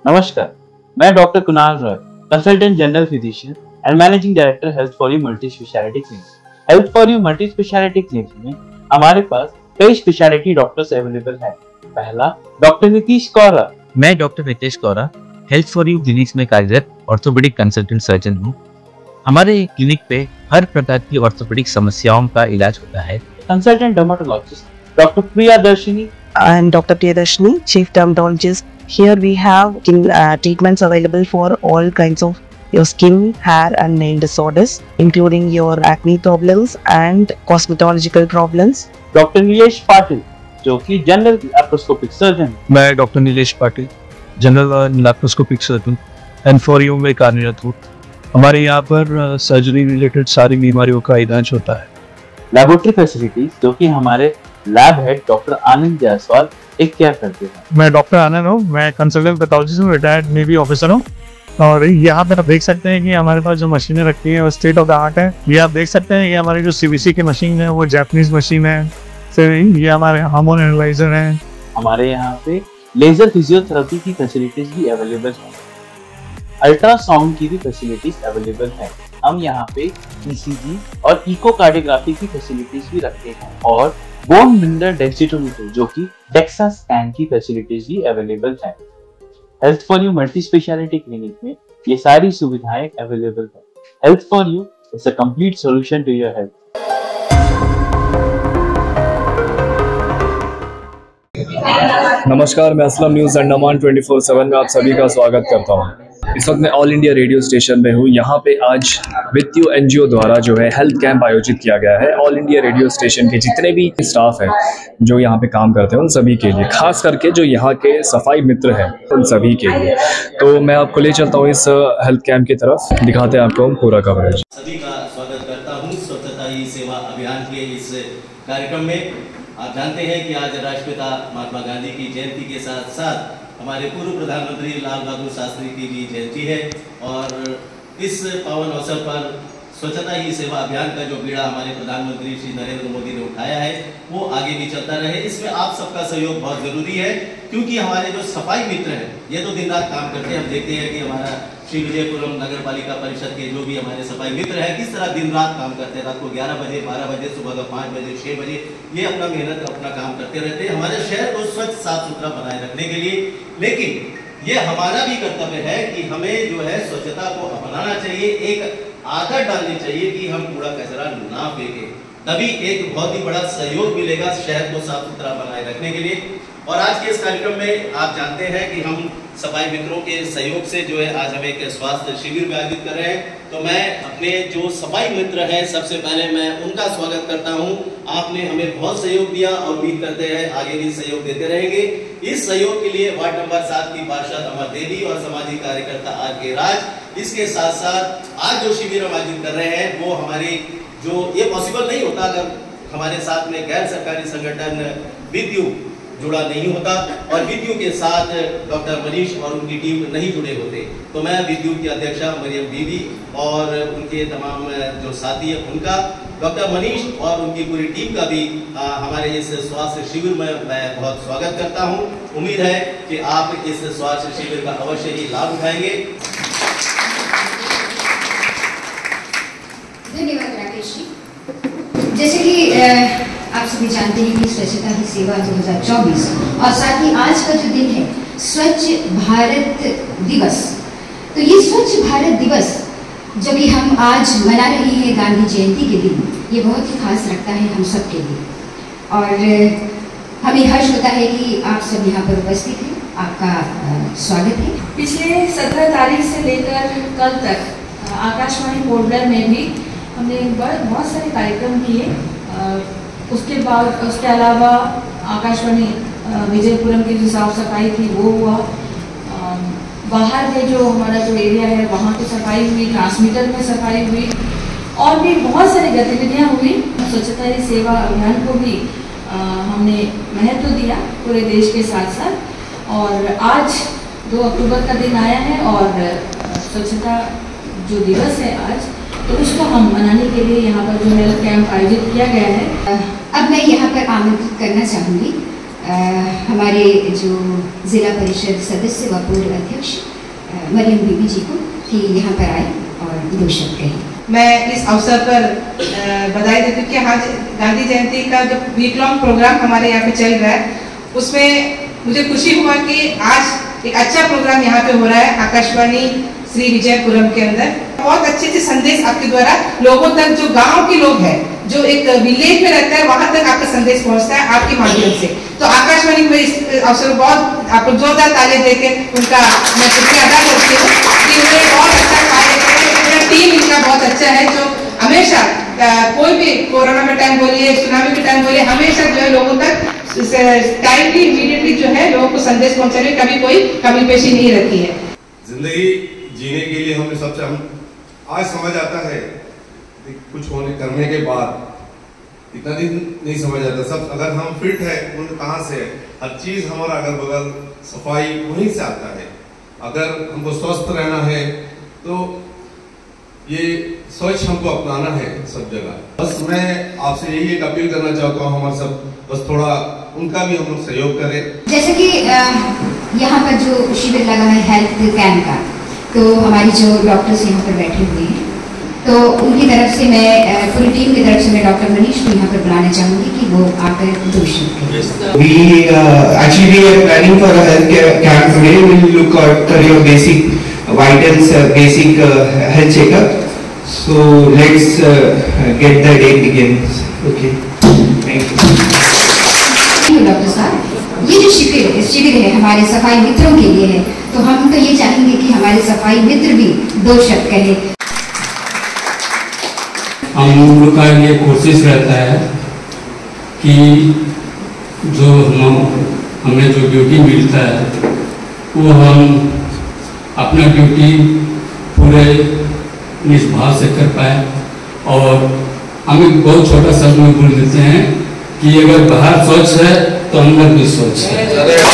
नमस्कार, मैं doctor Kunal Roy, consultant general physician and managing director health for you multi speciality clinic. Health for you multi speciality clinic में हमारे पास कई speciality doctors available हैं। पहला, doctor Nitish Kaura. मैं doctor Nitesh Kaura, health for you clinic में कार्यरत ऑर्थोपेडिक कंसल्टेंट सर्जन हूँ। हमारे क्लिनिक पे हर प्रकार की ऑर्थोपेडिक समस्याओं का इलाज होता है। Consultant dermatologist doctor Priyadarshini. I am Dr. Priyadarshini, Chief Dermatologist. Here we have treatments available for all kinds of your skin, hair and nail disorders, including your acne problems and cosmetological problems. Doctor Nilesh Patil, जो कि general laparoscopic surgeon. मैं doctor Nilesh Patil, general laparoscopic surgeon and for you में कार्यरत हूँ। हमारे यहाँ पर surgery related सारी बीमारियों का इलाज होता है। लेबोरेटरी फैसिलिटीज, जो कि हमारे lab head doctor Anand Jaiswal एक केयर करते हैं। मैं डॉक्टर आनंद हूँ, मैं कंसल्टेंट पैथोलॉजिस्ट हूँ, रिटायर्ड नेवी ऑफिसर हूँ। और यहाँ पे आप देख सकते हैं कि हमारे पास जो मशीनें रखी हैं वो स्टेट ऑफ द आर्ट है। ये आप देख सकते हैं, ये हमारी जो सीवीसी की मशीन है वो जापानीज मशीन है। फिर ये हमारे हार्मोन एनालाइजर हैं। हमारे यहाँ पे लेजर फिजियोथेरेपी की फैसिलिटीज भी अवेलेबल हैं। अल्ट्रासाउंड की भी फैसिलिटीज अवेलेबल हैं। हम यहाँ पे ईसीजी और इकोकार्डियोग्राफी की फैसिलिटीज भी रखते हैं और बोन मिनरल डेंसिटोमीटर, जो कि डेक्सा स्कैन की फैसिलिटीज भी अवेलेबल है। Health for you multi speciality clinic में ये सारी सुविधाएं अवेलेबल है। Health for you is a complete solution to your health. नमस्कार, मैं असलम न्यूज़ अंडमान 24/7 में आप सभी का स्वागत करता हूं। इस वक्त मैं ऑल इंडिया रेडियो स्टेशन में हूं। यहां पे आज विथ यू एनजीओ द्वारा जो है हेल्थ कैंप आयोजित किया गया है। ऑल इंडिया रेडियो स्टेशन के जितने भी स्टाफ हैं जो यहां पे काम करते हैं उन सभी के लिए, खास करके जो यहां के सफाई मित्र हैं उन सभी के लिए। तो मैं आपको ले चलता हूं इस हेल्थ कैंप की तरफ, दिखाते हैं आपको पूरा कवरेज। सभी का स्वागत करता हूं स्वच्छता ही सेवा अभियान के इस कार्यक्रम में। आप जानते हैं कि आज राष्ट्रपिता महात्मा गांधी की जयंती के साथ साथ हमारे पूर्व प्रधानमंत्री लाल बहादुर शास्त्री की भी जयंती है और इस पावन अवसर पर स्वच्छता ही सेवा अभियान का जो बीड़ा हमारे प्रधानमंत्री श्री नरेंद्र मोदी ने उठाया है वो आगे भी चलता रहे। इसमें आप सबका सहयोग बहुत जरूरी है, क्योंकि हमारे जो सफाई मित्र हैं ये तो दिन रात काम करते हैं। हम देखते हैं कि हमारा श्री विजयपुरम नगर पालिका परिषद के जो भी हमारे सफाई मित्र हैं किस तरह दिन रात काम करते हैं। रात को 11 बजे, 12 बजे, सुबह का 5 बजे, 6 बजे ये अपना मेहनत अपना काम करते रहते हैं हमारे शहर को स्वच्छ साफ सुथरा बनाए रखने के लिए। लेकिन ये हमारा भी कर्तव्य है कि हमें जो है स्वच्छता को अपनाना चाहिए, एक आदत डालनी चाहिए कि हम कूड़ा कचरा ना फेंकें, तभी एक बहुत ही बड़ा सहयोग मिलेगा शहर को साफ सुथरा बनाए रखने के लिए। और आज के इस कार्यक्रम में आप जानते हैं कि हम सफाई मित्रों के सहयोग से जो है आज हम एक स्वास्थ्य शिविर भी आयोजित कर रहे हैं। तो मैं अपने जो सफाई मित्र हैं सबसे पहले मैं उनका स्वागत करता हूं। आपने हमें बहुत सहयोग दिया और उम्मीद करते हैं आगे भी सहयोग देते रहेंगे। इस सहयोग के लिए वार्ड नंबर 7 की पार्षद अमर देवी और सामाजिक कार्यकर्ता आर के राज, इसके साथ साथ आज जो शिविर हम आयोजित कर रहे हैं वो हमारी जो ये पॉसिबल नहीं होता अगर हमारे साथ में गैर सरकारी संगठन विद्यु जुड़ा नहीं होता और विद्यु के साथ डॉक्टर मनीष और उनकी टीम नहीं जुड़े होते। तो मैं विद्यु की अध्यक्षा मरियम बीबी और उनके तमाम जो साथी हैं उनका, डॉक्टर मनीष और उनकी पूरी टीम का भी हमारे इस स्वास्थ्य शिविर में मैं बहुत स्वागत करता हूं। उम्मीद है कि आप इस स्वास्थ्य शिविर का अवश्य ही लाभ उठाएंगे। धन्यवाद राकेश जी। जैसे कि आप सभी जानते हैं कि स्वच्छता ही सेवा 2024 और साथ ही आज का जो दिन है स्वच्छ भारत दिवस। तो ये स्वच्छ भारत दिवस जब भी हम आज मना रहे हैं गांधी जयंती के दिन, ये बहुत ही खास रखता है हम सब के लिए और हमें हर्ष होता है कि आप सब यहाँ पर उपस्थित हैं। आपका स्वागत है। पिछले 17 तारीख से लेकर कल तक आकाशवाणी पोर्टल में भी हमने बहुत सारे कार्यक्रम किए। उसके अलावा आकाशवाणी विजयपुरम की जो साफ सफाई थी वो हुआ, बाहर के जो हमारा जो एरिया है वहाँ की सफाई हुई, ट्रांसमीटर में सफाई हुई और भी बहुत सारी गतिविधियाँ हुई। स्वच्छता ही सेवा अभियान को भी हमने महत्व दिया पूरे देश के साथ साथ। और आज 2 अक्टूबर का दिन आया है और स्वच्छता जो दिवस है आज, तो उसको हम मनाने के लिए यहाँ पर जो हेल्थ कैंप आयोजित किया गया है। अब मैं यहाँ पर आमंत्रित करना चाहूँगी हमारे जो जिला परिषद सदस्य व पूर्व अध्यक्ष मरियम बीबी जी को कि यहाँ पर आए और 2 शब्द कहें। मैं इस अवसर पर बधाई देती हूँ कि आज गांधी जयंती का जो वीक लॉन्ग प्रोग्राम हमारे यहाँ पे चल रहा है, उसमें मुझे खुशी हुआ कि आज एक अच्छा प्रोग्राम यहाँ पे हो रहा है आकाशवाणी श्री विजयपुरम के अंदर। बहुत अच्छे अच्छे संदेश आपके द्वारा लोगों तक, जो गांव के लोग हैं, जो एक विलेज में रहता है, वहां तक आपका संदेश पहुंचता है आपके माध्यम से। तो आकाशवाणी में इस अवसर बहुत आपको जोरदार ताली देके उनका मैं शुक्रिया अदा करती हूँ कि उन्होंने बहुत अच्छा कार्य किया। पूरा टीम इनका बहुत अच्छा है, जो हमेशा कोई भी कोरोना में टाइम बोलिए, सुनामी के टाइम बोलिए, हमेशा जो है लोगों तक टाइमली इमीडिएटली जो है लोगों को संदेश पहुंचाने में कभी कोई कमी पेशी नहीं रहती है। जिंदगी जीने के लिए हमें सबसे हम आज समझ आता है, कुछ होने करने के बाद इतना दिन नहीं समझ आता। सब अगर हम फिट है उन कहाँ से है, हर चीज हमारा अगल बगल सफाई वहीं से आता है। अगर हमको स्वस्थ रहना है तो ये सोच हमको अपनाना है सब जगह। बस मैं आपसे यही एक अपील करना चाहता हूँ, हमारे सब बस थोड़ा उनका भी हम लोग सहयोग करें। जैसे कि यहाँ पर जो शिविर लगा है हेल्थ कैंप का, तो हमारी जो डॉक्टर्स यहाँ पर बैठे हुए हैं, तो उनकी तरफ से मैं पूरी टीम की तरफ से मैं डॉक्टर मनीष को यहाँ पर बुलाना चाहूँगी कि वो आकर 2 शब्द करें। We actually are planning for a health camp today. We will look at your basic vitals, basic health checkup. So let's get the day begins. Okay. Thank you. Doctor साहब, ये जो शिविर है हमारे सफाई मित्रों के लिए है, तो हम तो ये चाहेंगे कि हमारे सफाई मित्र भी 2 शब्द कहें। हम लोग का ये कोशिश रहता है कि जो हमें जो ड्यूटी मिलता है वो हम अपना ड्यूटी पूरे निष्भाव से कर पाए। और हम एक बहुत छोटा शब्द में बोल देते हैं कि अगर बाहर स्वच्छ है तो अंदर भी स्वच्छ है।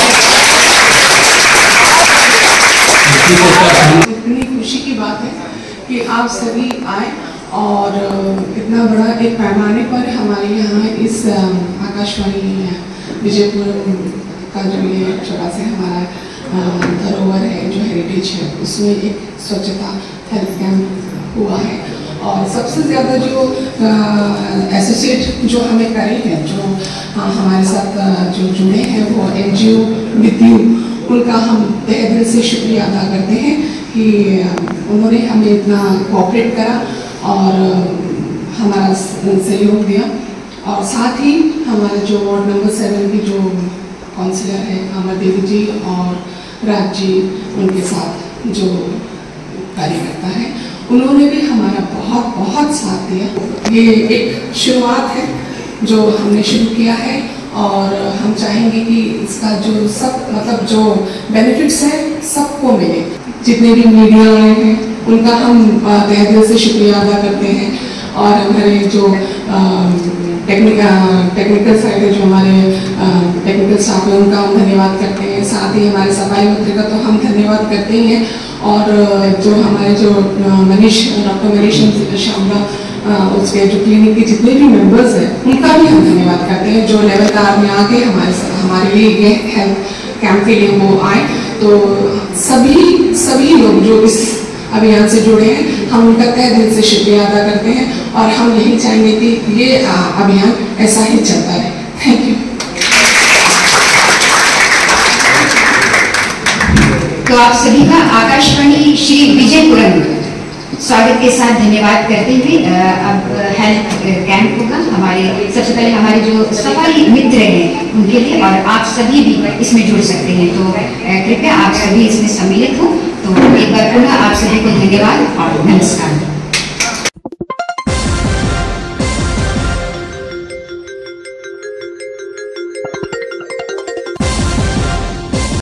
इतनी खुशी की बात है कि आप सभी आए और इतना बड़ा एक पैमाने पर हमारे यहाँ इस आकाशवाणी विजयपुर का जो ये छोटा सा हमारा धरोहर है, जो हेरिटेज है, उसमें एक स्वच्छता हेल्थ कैंप हुआ है। और सबसे ज़्यादा जो एसोसिएट जो हमें करे हैं, जो हमारे साथ जो जुड़े हैं, वो NGO विद्यु, उनका हम तहे दिल से शुक्रिया अदा करते हैं कि उन्होंने हमें इतना कोऑपरेट करा और हमारा सहयोग दिया। और साथ ही हमारे जो वार्ड नंबर 7 की जो काउंसलर है अमर देवी जी और राज जी, उनके साथ जो कार्यकर्ता है, उन्होंने भी हमारा बहुत बहुत साथ दिया। ये एक शुरुआत है जो हमने शुरू किया है और हम चाहेंगे कि इसका जो सब मतलब जो बेनिफिट्स है सबको मिले। जितने भी मीडिया आए हैं उनका हम तहे दिल से शुक्रिया अदा करते हैं। और हमारे जो टेक्निकल साइड है, जो हमारे टेक्निकल स्टाफ है, उनका हम धन्यवाद करते हैं। साथ ही हमारे सफाई मित्र का तो हम धन्यवाद करते ही हैं। और जो हमारे जो डॉक्टर मनीष शामला, उसके जो क्लिनिक के जितने भी मेंबर्स हैं, उनका भी हम धन्यवाद करते हैं, जो लेवल कार में आके हमारे लिए ये हेल्थ कैंप के लिए वो आए। तो सभी लोग जो इस अभियान से जुड़े हैं, हम उनका तहे दिल से शुक्रिया अदा करते हैं और हम यही चाहेंगे कि ये अभियान ऐसा ही चलता रहे। Thank you. तो आप सभी का आकाशवाणी श्री विजयपुरम स्वागत के साथ धन्यवाद करते हुए अब हेल्थ कैंप होगा हमारे, सबसे पहले हमारे जो सफाई मित्र हैं उनके लिए, और आप सभी भी इसमें जुड़ सकते हैं। तो कृपया आप सभी इसमें सम्मिलित हो। तो एक बार पुनः आप सभी को धन्यवाद और नमस्कार।